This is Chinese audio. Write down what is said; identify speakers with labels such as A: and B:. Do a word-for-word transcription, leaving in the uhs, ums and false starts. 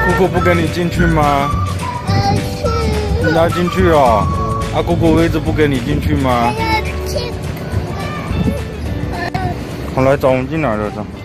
A: 姑姑不跟你进去吗？你要进去哦。啊，姑姑一直不跟你进去吗？好，来走，我们进来了，走。